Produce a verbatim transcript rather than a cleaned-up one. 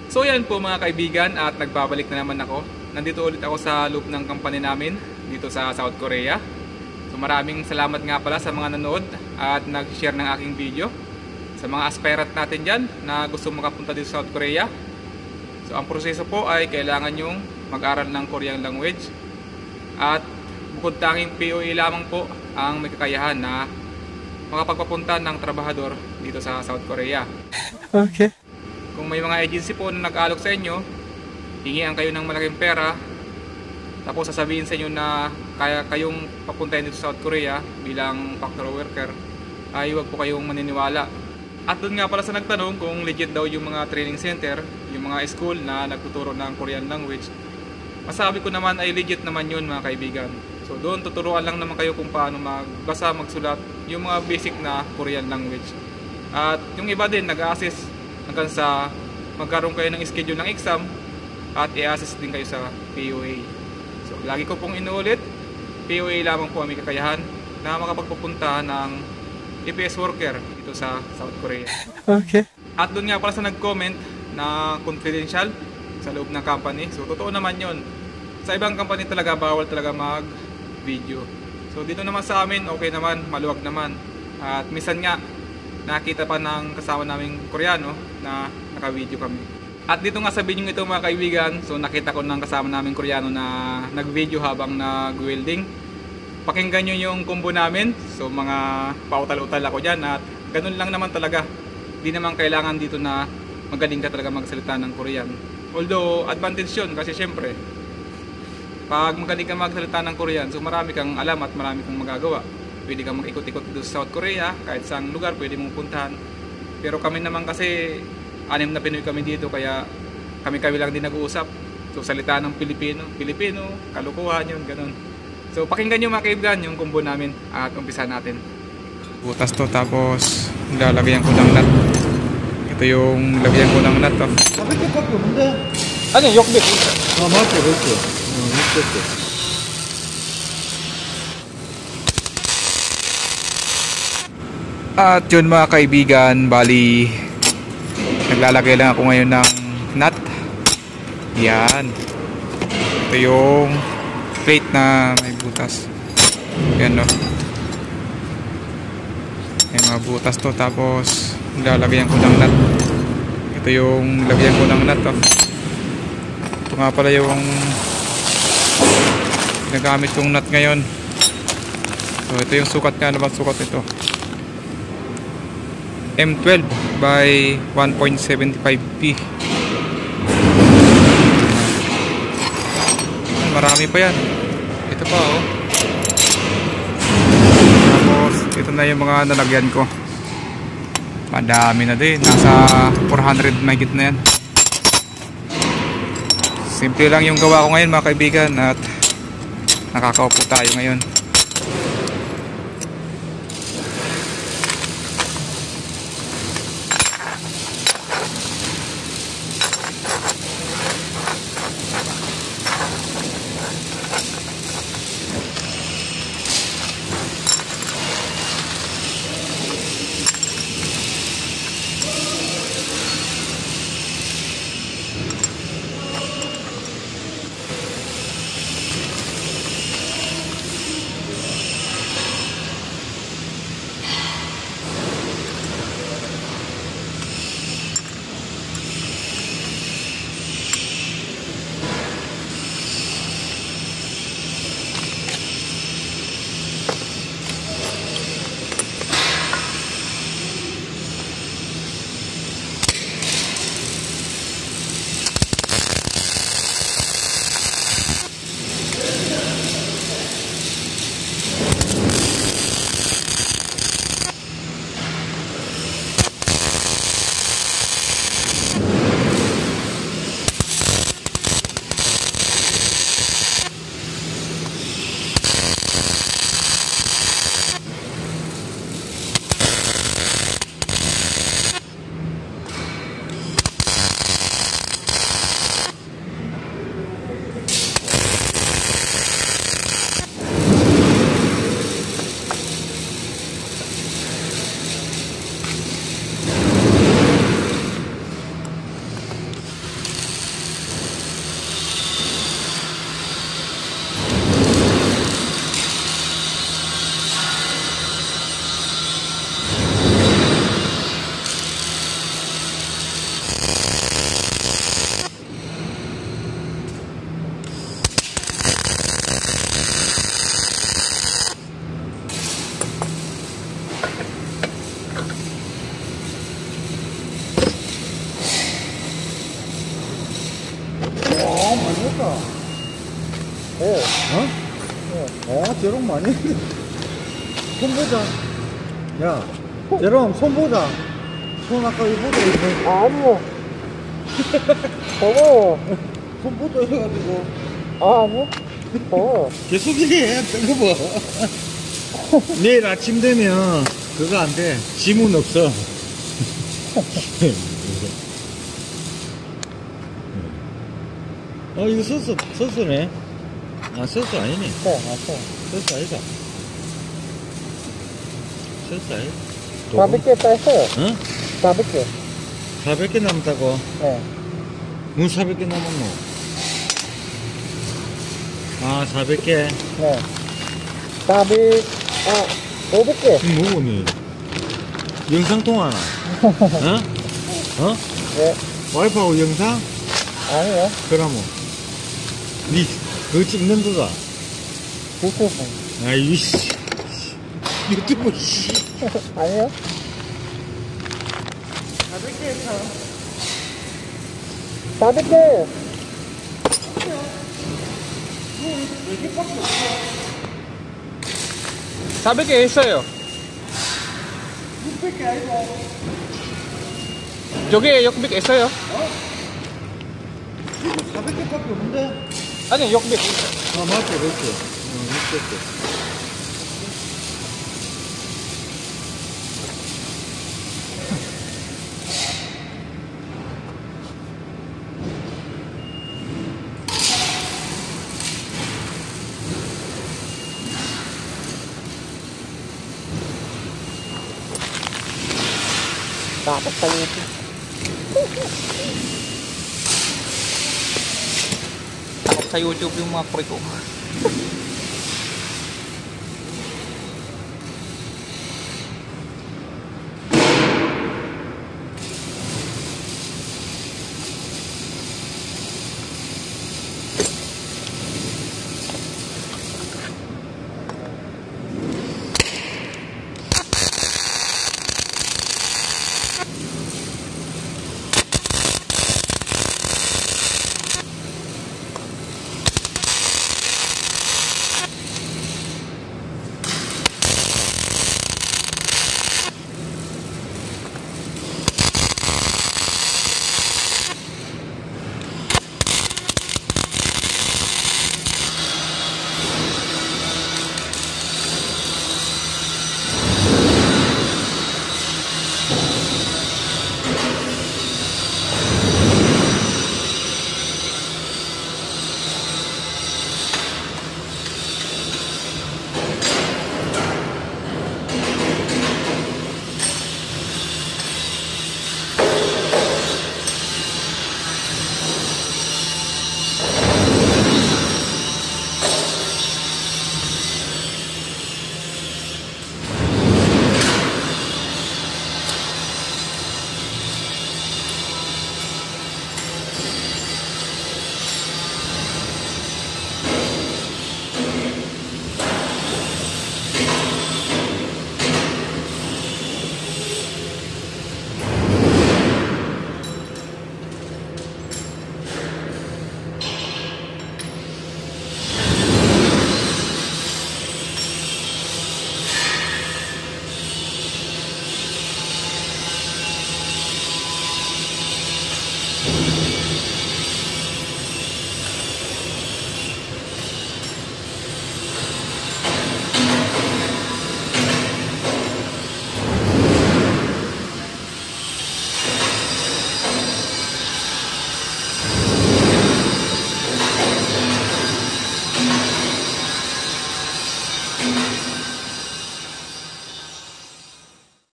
So yan po mga kaibigan, at nagbabalik na naman ako. Nandito ulit ako sa loob ng company namin dito sa South Korea. So maraming salamat nga pala sa mga nanood at nag-share ng aking video. Sa mga aspirant natin dyan na gusto makapunta dito sa South Korea. So ang proseso po ay kailangan yung mag-aral ng Korean language. At bukod tanging P O A lamang po ang may kakayahan na makapagpapunta ng trabahador dito sa South Korea. Okay. Kung may mga agency po na nag-aalok sa inyo, hingian kayo ng malaking pera, tapos sasabihin sa inyo na kaya kayong papuntahin dito sa South Korea bilang factory worker, ay huwag po kayong maniniwala. At doon nga pala sa nagtanong kung legit daw yung mga training center, yung mga school na nagtuturo ng Korean language, masabi ko naman ay legit naman yun mga kaibigan. So doon tuturuan lang naman kayo kung paano magbasa, magsulat, yung mga basic na Korean language. At yung iba din nag-assist hanggang sa magkaroon kayo ng schedule ng exam at i-assess din kayo sa P O A. So lagi ko pong inuulit, P O A lamang po ang may kakayahan na makapagpupunta ng E P S worker dito sa South Korea. Okay. At doon nga pala sa nag-comment na confidential sa loob ng company. So totoo naman yon. Sa ibang company talaga bawal talaga mag-video. So dito naman sa amin okay naman, maluwag naman. At minsan nga nakita pa ng kasama naming Koreano na naka-video kami. At dito nga sa video ito mga kaibigan, so nakita ko ng kasama naming Koreano na nag-video habang nag-welding. Pakinggan nyo yung combo namin. So mga pautal-utal ako dyan at ganun lang naman talaga. Di naman kailangan dito na magaling ka talaga magsalita ng Korean. Although advantage yun kasi syempre pag magaling ka magsalita ng Korean, so marami kang alam at marami kang magagawa. Pwede kang mag-ikot-ikot dito sa South Korea, kahit saang lugar pwede mong puntahan. Pero kami naman kasi anim na Pinoy kami dito, kaya kami-kami lang din nag-uusap. So salita ng Pilipino, Pilipino, kalukuhan yun, ganun. So pakinggan nyo mga kaibigan yung combo namin at umpisa natin. Butas to, tapos lalagyan ko ng nut. Ito yung lagyan ko ng nut to. Ano yung yokbit? 아, 맞죠, 그렇죠. 어, 그렇죠. At yun mga kaibigan, bali naglalagay lang ako ngayon ng nut. Yan. Ito yung plate na may butas. Yan no. May mga butas to, tapos lalagyan ko ng nut. Ito yung lagyan ko ng nut to. Ito nga pala yung ginagamit kong nut ngayon. So ito yung sukat nga, ano ba sukat ito? M twelve by one point seven five P. Marami pa yan. Ito pa oh. Tapos ito na yung mga nalagyan ko. Madami na din. Nasa four hundred mahigit na yan. Simple lang yung gawa ko ngayon mga kaibigan, at nakakaupo tayo ngayon. 많다. 어? 어? 아, 저런 많이 했네. 손 보자. 야, 저런 손 보자. 손 아까 이보다 이거. 아니요. 더워요. 손 보자 해가지고. 아, 아니요. 더워요. 계속 해. 뺀거 봐. 내일 아침 되면 그거 안 돼. 지문 없어. 어, 이거 소스, 소스네. 아, 소스 아니네. 네, 맞아요. 소스 아니다. 소스 아니다. 사백 개 뺐어요. 응? 사백 개. 사백 개 남았다고? 네. 문 사백 개 남았노? 아, 사백 개. 네. 사백, 아, 오백 개. 지금 뭐니? 영상통화나? 어? 어? 네. 와이프하고 영상? 아니요. 그러면. 니, 그거 찍는 거가? 유튜브. 아이, 씨. 유튜브, 씨. 아니요. 사백 개 했어. 사백 개. 사백 개 했어요. 육백 개 아니고. 저게 육백 했어요? 사백 개밖에 없는데? 아니, 육백. 아, 맞지, 그렇지. 어, 육백 개. 사백 개 유튜브. Sa YouTube yung mga pre ko.